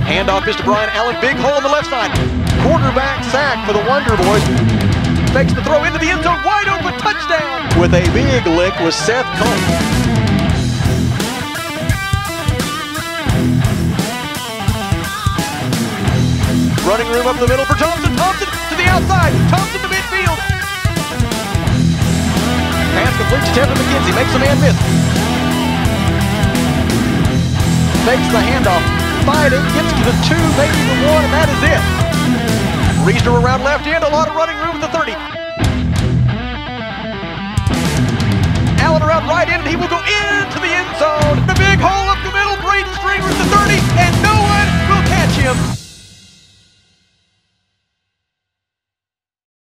Handoff is to Brian Allen, big hole on the left side. Quarterback sack for the Wonder Boys. Fakes the throw into the end zone, wide open, touchdown! With a big lick was Seth Combs. Running room up the middle for Thompson. Thompson to the outside. Thompson to midfield. Pass complete to Tevin McKenzie. Makes a man miss. Fakes the handoff. Fighting. Gets to the 2, maybe the 1, and that is it. Reesner around left end. A lot of running room at the 30. Allen around right end, and he will go into the end zone. The big hole up the middle. Braden Stringer at the 30, and no one will catch him.